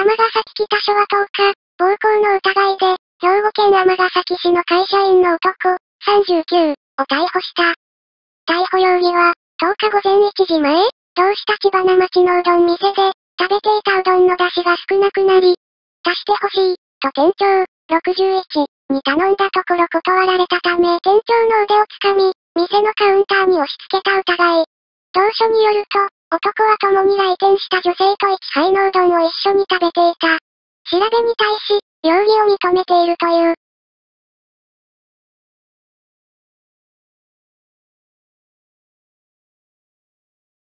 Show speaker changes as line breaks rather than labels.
尼崎北署は10日、暴行の疑いで、兵庫県尼崎市の会社員の男、39を逮捕した。逮捕容疑は、10日午前1時前、同市立花町のうどん店で、食べていたうどんの出汁が少なくなり、足してほしい、と店長、61に頼んだところ断られたため店長の腕をつかみ、店のカウンターに押し付けた疑い。同署によると、男は共に来店した女性と1杯のうどんを一緒に食べていた。調べに対し、容疑を認めているという。